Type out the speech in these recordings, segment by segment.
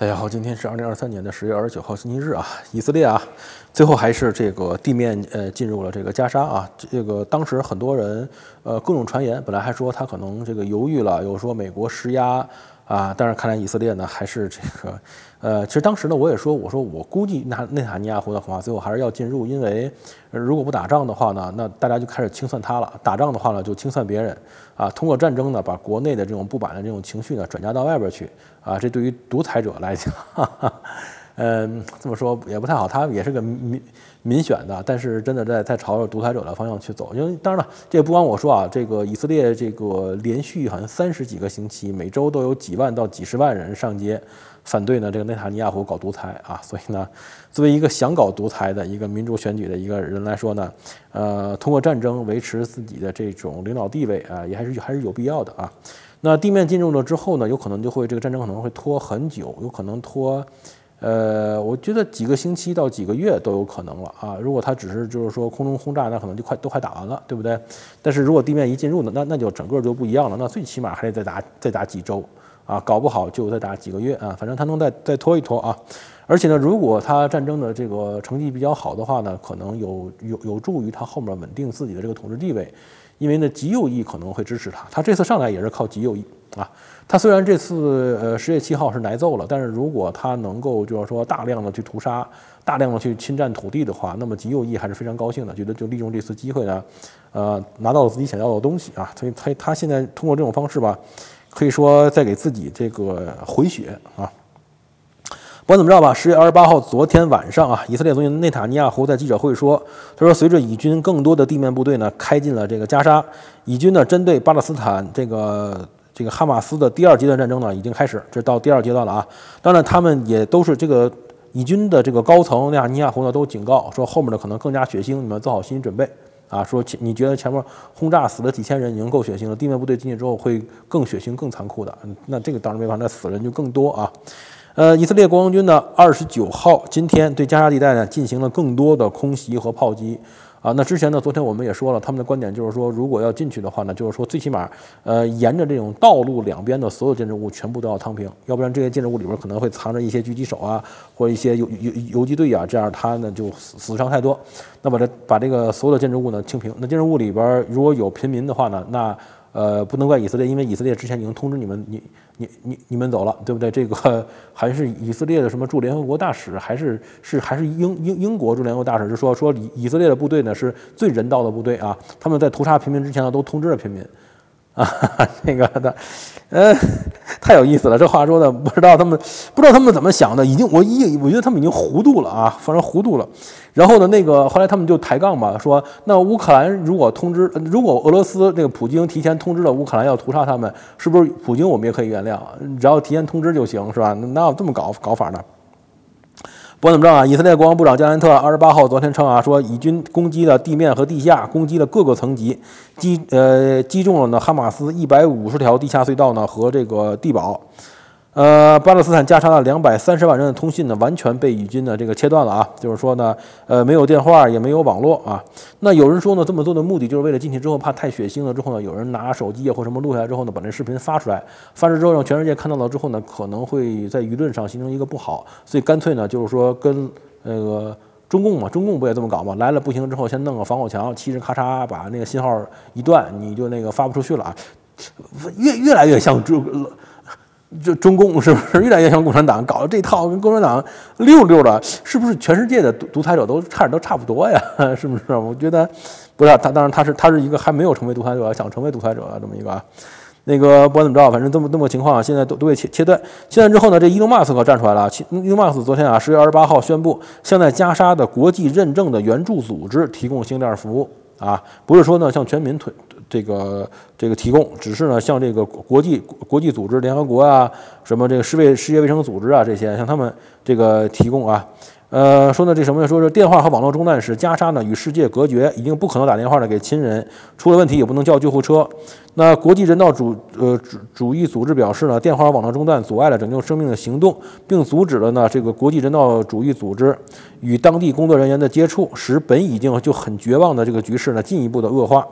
大家好，今天是2023年10月29号星期日啊，以色列啊，最后还是这个地面进入了这个加沙啊，这个当时很多人各种传言，本来还说他可能这个犹豫了，有说美国施压啊，但是看来以色列呢还是这个其实当时呢我也说，我说我估计内塔尼亚胡的话最后还是要进入，因为如果不打仗的话呢，那大家就开始清算他了；打仗的话呢，就清算别人啊。通过战争呢，把国内的这种不满的这种情绪呢转嫁到外边去啊。这对于独裁者来讲，这么说也不太好，他也是个民选的，但是真的在朝着独裁者的方向去走。因为当然了，这也不光我说啊，这个以色列这个连续好像30几个星期，每周都有几万到几十万人上街反对呢这个内塔尼亚胡搞独裁啊。所以呢，作为一个想搞独裁的一个民主选举的一个人来说呢，通过战争维持自己的这种领导地位啊，也还是有必要的啊。那地面进入了之后呢，有可能就会这个战争可能会拖很久，有可能拖。我觉得几个星期到几个月都有可能了啊！如果它只是就是说空中轰炸，那可能就都快打完了，对不对？但是如果地面一进入呢，那就整个就不一样了，那最起码还得再打几周啊，搞不好就再打几个月啊，反正它能再拖一拖啊。而且呢，如果它战争的这个成绩比较好的话呢，可能有助于它后面稳定自己的这个统治地位，因为呢极右翼可能会支持他，他这次上来也是靠极右翼啊。他虽然这次10月7号是挨揍了，但是如果他能够就是说大量的去屠杀、大量的去侵占土地的话，那么极右翼还是非常高兴的，觉得就利用这次机会呢，拿到了自己想要的东西啊。所以他现在通过这种方式吧，可以说在给自己这个回血啊。不管怎么着吧，10月28号昨天晚上啊，以色列总理内塔尼亚胡在记者会说，他说随着以军更多的地面部队呢开进了这个加沙，以军呢针对巴勒斯坦这个哈马斯的第2阶段战争呢已经开始，这到第2阶段了啊。当然他们也都是这个以军的这个高层内塔尼亚胡呢都警告说，后面的可能更加血腥，你们做好心理准备啊。说你觉得前面轰炸死了几千人已经够血腥了，地面部队进去之后会更血腥更残酷的，那这个当然没办法，那死人就更多啊。以色列国防军呢29号今天对加沙地带呢进行了更多的空袭和炮击啊。那之前呢，昨天我们也说了，他们的观点就是说，如果要进去的话呢，就是说最起码沿着这种道路两边的所有建筑物全部都要趟平，要不然这些建筑物里边可能会藏着一些狙击手啊，或者一些游击队啊，这样他呢就死伤太多。那把这个所有的建筑物呢清平，那建筑物里边如果有平民的话呢，那不能怪以色列，因为以色列之前已经通知你们走了，对不对？这个还是以色列的什么驻联合国大使，还是英国驻联合国大使，就说以色列的部队呢是最人道的部队啊，他们在屠杀平民之前呢都通知了平民啊，这个的，太有意思了，这话说的不知道他们怎么想的，我觉得他们已经糊涂了啊，反正糊涂了。然后呢，后来他们就抬杠嘛，说那乌克兰如果俄罗斯这个普京提前通知了乌克兰要屠杀他们，是不是普京我们也可以原谅？只要提前通知就行，是吧？哪有这么搞法呢？不管怎么着啊，以色列国防部长加兰特28号昨天称啊，说以军攻击了地面和地下，攻击了各个层级，击中了呢哈马斯150条地下隧道呢和这个地堡。巴勒斯坦加沙的230万人的通信呢，完全被以军呢这个切断了啊，就是说呢，没有电话也没有网络啊。那有人说呢，这么做的目的就是为了进去之后怕太血腥了之后呢，有人拿手机或什么录下来之后呢，把这视频发出来，发出之后让全世界看到了之后呢，可能会在舆论上形成一个不好，所以干脆呢就是说跟中共不也这么搞吗？来了不行之后先弄个防火墙，嘁哧咔嚓把那个信号一断，你就发不出去了啊，越来越像中共是不是越来越像共产党？搞了这套跟共产党溜的，是不是全世界的独裁者都差不多呀？是不是？我觉得不是，当然他是一个还没有成为独裁者，想成为独裁者这么一个啊。不管怎么着，反正这么个情况啊，现在都被切断。切断之后呢，这伊隆马斯克站出来了。伊隆马斯克昨天啊10月28号宣布，向在加沙的国际认证的援助组织提供星链服务啊，不是说呢向全民这个提供，只是呢向这个国际组织、联合国啊，什么这个世界卫生组织啊这些向他们这个提供啊。说呢这什么呢？说是电话和网络中断使加沙呢与世界隔绝，已经不可能打电话呢给亲人，出了问题也不能叫救护车。那国际人道主义组织表示呢，电话和网络中断阻碍了拯救生命的行动，并阻止了呢这个国际人道主义组织与当地工作人员的接触，使本已经就很绝望的这个局势呢进一步的恶化。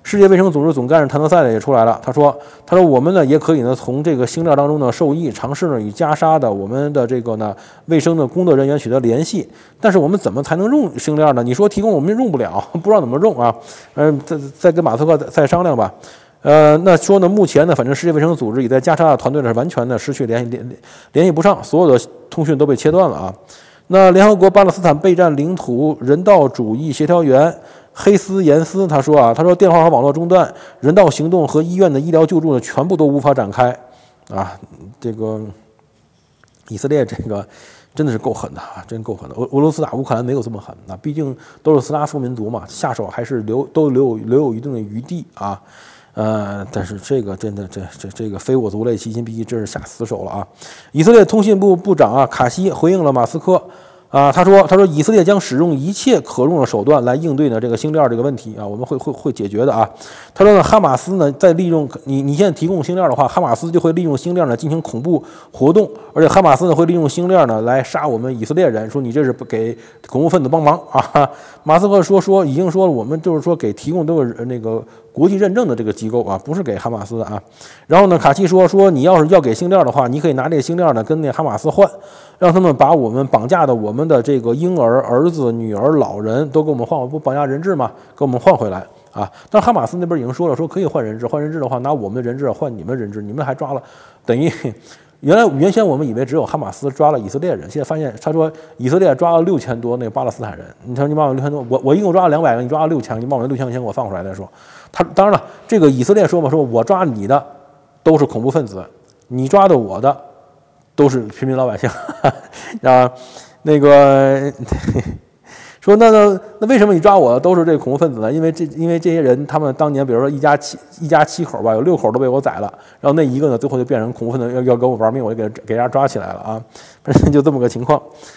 世界卫生组织总干事谭德赛呢也出来了，他说我们呢也可以呢从这个星链当中呢受益，尝试呢与加沙的我们的这个呢卫生的工作人员取得联系，但是我们怎么才能用星链呢？你说提供我们用不了，不知道怎么用啊？再跟马斯克再商量吧。那说呢，目前呢，反正世界卫生组织也在加沙的团队呢是完全的失去联系不上，所有的通讯都被切断了啊。那联合国巴勒斯坦备战领土人道主义协调员黑斯延斯他说电话和网络中断，人道行动和医院的医疗救助呢全部都无法展开啊。这个以色列这个真的是够狠的啊，真够狠的。俄罗斯打乌克兰没有这么狠啊，毕竟都是斯拉夫民族嘛，下手还是留有一定的余地啊。但是这个真的这个非我族类，其心必异，真是下死手了啊！以色列通信部部长啊卡西回应了马斯克啊，他说以色列将使用一切可用的手段来应对呢这个星链这个问题啊，我们会解决的啊。他说呢，哈马斯呢在利用你现在提供星链的话，哈马斯就会利用星链呢进行恐怖活动，而且哈马斯呢会利用星链呢来杀我们以色列人，说你这是给恐怖分子帮忙啊。马斯克说已经说了，我们就是说给提供都是那个国际认证的这个机构啊，不是给哈马斯的啊。然后呢，卡西说你要是要给星链的话，你可以拿这个星链呢跟那哈马斯换，让他们把我们绑架的我们的这个婴儿、儿子、女儿、老人都给我们换，不绑架人质吗？给我们换回来啊！但是哈马斯那边已经说了，说可以换人质，换人质的话拿我们的人质换你们人质，你们还抓了，等于原先我们以为只有哈马斯抓了以色列人，现在发现他说以色列抓了6000多那个巴勒斯坦人。你说你把我6000多，我一共抓了200个，你抓了6000，你把我那6000个先给我放出来再说。他当然了，这个以色列说嘛，说我抓你的都是恐怖分子，你抓的我的都是平民老百姓啊。那个说那为什么你抓我的都是这个恐怖分子呢？因为这些人他们当年比如说一家7口吧，有6口都被我宰了，然后那一个呢最后就变成恐怖分子要跟我玩命，我就给人家抓起来了啊。反正就这么个情况。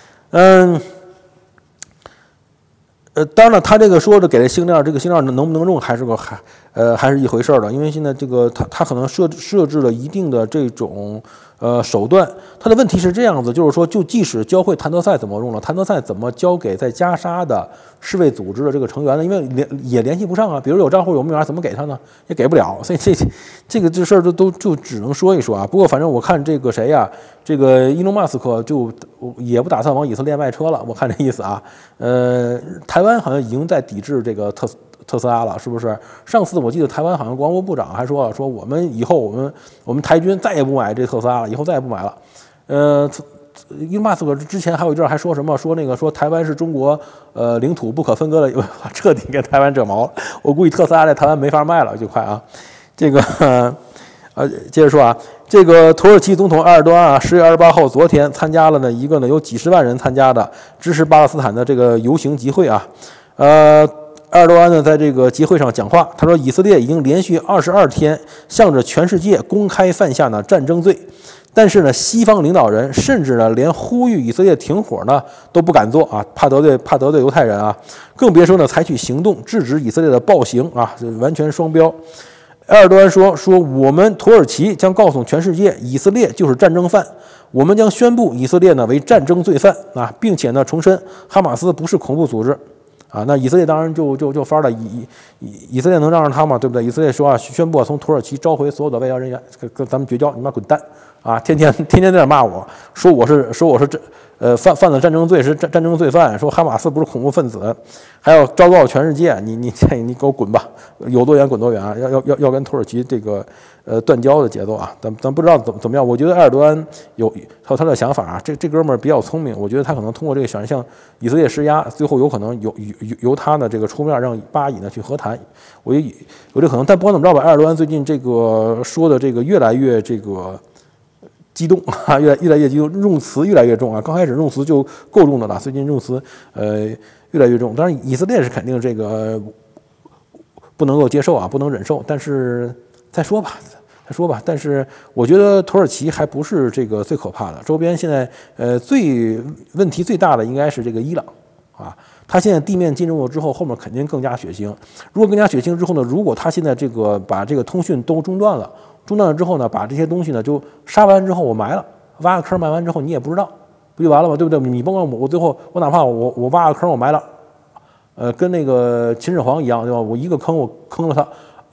当然了，他这个说的给这星链，这个星链能不能用还是一回事的，因为现在这个他可能设置了一定的这种手段。他的问题是这样子，就是说，就即使教会谭德赛怎么用了，谭德赛怎么交给在加沙的世卫组织的这个成员呢？因为也联系不上啊，比如有账户有密码，怎么给他呢？也给不了，所以这事儿就只能说一说啊。不过反正我看这个谁呀，这个伊隆马斯克就也不打算往以色列卖车了，我看这意思啊。台湾好像已经在抵制这个特斯拉了，是不是？上次我记得台湾好像国防部部长还说了，说我们以后我们台军再也不买这特斯拉了，以后再也不买了。伊隆马斯克之前还有一阵还说什么，说台湾是中国领土不可分割的，彻底给台湾整毛了。我估计特斯拉在台湾没法卖了，就快啊。这个接着说啊，这个土耳其总统埃尔多安啊，10月28号昨天参加了一个有几十万人参加的支持巴勒斯坦的这个游行集会啊。埃尔多安呢在这个集会上讲话，他说以色列已经连续22天向着全世界公开犯下战争罪，但是呢西方领导人甚至呢连呼吁以色列停火呢都不敢做啊，怕得罪犹太人啊，更别说呢采取行动制止以色列的暴行啊，这完全双标。埃尔多安说我们土耳其将告诉全世界，以色列就是战争犯，我们将宣布以色列呢为战争罪犯啊，并且呢重申哈马斯不是恐怖组织。啊，那以色列当然就翻了，以色列能让他吗？对不对？以色列说宣布从土耳其召回所有的外交人员，跟咱们绝交，你妈滚蛋啊！天天在那骂我，说我是犯了战争罪，是战争罪犯，说哈马斯不是恐怖分子，还要昭告全世界，你给我滚吧，有多远滚多远啊！要跟土耳其这个断交的节奏啊！咱不知道怎么样，我觉得埃尔多安有他的想法啊，这哥们儿比较聪明，我觉得他可能通过这个想向以色列施压，最后有可能由他呢这个出面让巴以呢去和谈，我觉得有这可能。但不管怎么着吧，埃尔多安最近这个说的这个越来越这个激动啊，越来越激动，用词越来越重啊。刚开始用词就够重的了，最近用词越来越重。当然，以色列是肯定这个不能够接受啊，不能忍受。但是再说吧。但是我觉得土耳其还不是这个最可怕的，周边现在问题最大的应该是这个伊朗啊。他现在地面进入了之后，后面肯定更加血腥。如果更加血腥之后呢，如果他现在这个把这个通讯都中断了之后呢，把这些东西呢就杀完之后我埋了，挖个坑埋完之后你也不知道，不就完了吗？对不对？你甭管我最后我哪怕我挖个坑我埋了，跟那个秦始皇一样，对吧？我一个坑我坑了他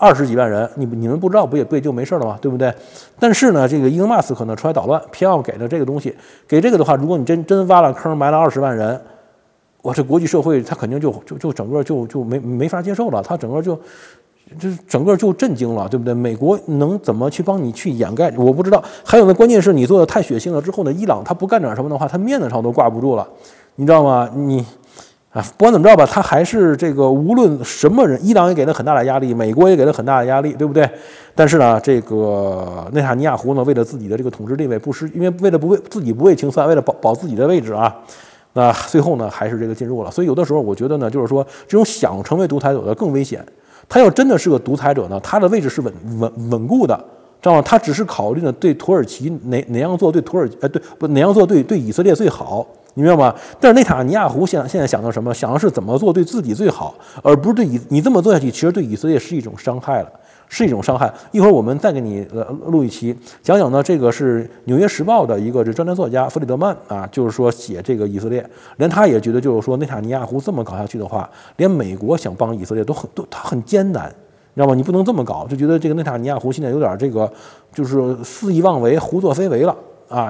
20几万人，你们不知道不也就没事了吗？对不对？但是呢，这个伊隆马斯克呢出来捣乱，偏要给的这个东西，给这个的话，如果你真挖了坑埋了20万人，我这国际社会他肯定就整个就没法接受了，他整个就震惊了，对不对？美国能怎么去帮你去掩盖？我不知道。还有呢，关键是你做的太血腥了之后呢，伊朗他不干点什么的话，他面子上都挂不住了，你知道吗？不管怎么着吧，他还是这个无论什么人，伊朗也给了很大的压力，美国也给了很大的压力，对不对？但是呢，这个内塔尼亚胡呢，为了自己的这个统治地位因为为了自己不畏清算，为了保自己的位置啊，那最后呢还是这个进入了。所以有的时候我觉得呢，就是说这种想成为独裁者的更危险。他要真的是个独裁者呢，他的位置是稳固的，知道吗？他只是考虑呢对土耳其哪样做对哪样做对以色列最好。你明白吗？但是内塔尼亚胡现在想的什么？想的是怎么做对自己最好，而不是你这么做下去，其实对以色列是一种伤害了，是一种伤害。一会儿我们再给你录一期，讲讲呢，这个是《纽约时报》的一个专栏作家弗里德曼啊，就是说写这个以色列，连他也觉得就是说内塔尼亚胡这么搞下去的话，连美国想帮以色列他很艰难，你知道吗？你不能这么搞，就觉得这个内塔尼亚胡现在有点这个就是肆意妄为、胡作非为了啊，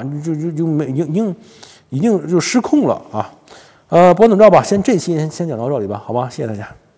已经就失控了啊，不管怎么着吧，这期先讲到这里吧，好吧，谢谢大家。